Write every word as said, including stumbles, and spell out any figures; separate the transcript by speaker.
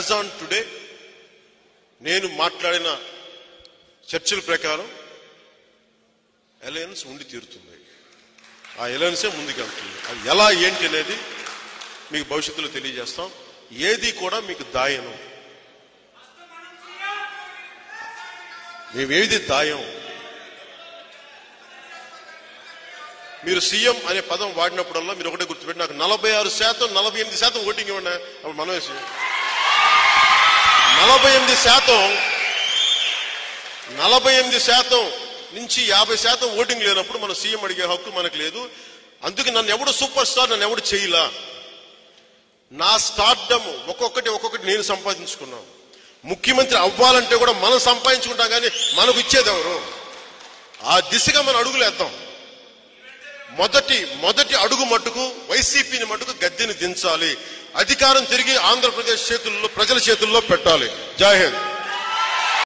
Speaker 1: As on today నేను మాట్లాడిన చర్చల ప్రకారం అలయన్స్ ఉండి తీరుతుంది. ఆ అలయన్సే ముందుకెళ్తుంది. అది ఎలా ఏంటి అనేది మీకు భవిష్యత్తులో తెలియజేస్తాం. ఏది కూడా మీకు దాయను, మేమేది దాయం. మీరు సీఎం అనే పదం వాడినప్పుడల్లా మీరు ఒకటే గుర్తుపెట్టి, నాకు నలభై ఆరు శాతం నలభై ఎనిమిది శాతం ఓటింగ్ ఇవ్వండి. అప్పుడు మనం నలభై ఎనిమిది శాతం నలభై ఎనిమిది శాతం నుంచి యాభై శాతం ఓటింగ్ లేనప్పుడు మనం సీఎం అడిగే హక్కు మనకు లేదు. అందుకే నన్ను ఎవడు సూపర్ స్టార్ నన్ను ఎవడు చేయలా. నా స్టార్డమ్ ఒక్కొక్కటి ఒక్కొక్కటి నేను సంపాదించుకున్నాను. ముఖ్యమంత్రి అవ్వాలంటే కూడా మనం సంపాదించుకుంటాం, కానీ మనకు ఇచ్చేది ఎవరు? ఆ దిశగా మనం అడుగులేద్దాం. మొదటి మొదటి అడుగు మట్టుకు వైసీపీని మట్టుకు గద్దెని దించాలి. అధికారం తిరిగి ఆంధ్రప్రదేశ్ చేతుల్లో, ప్రజల చేతుల్లో పెట్టాలి. జై హింద్.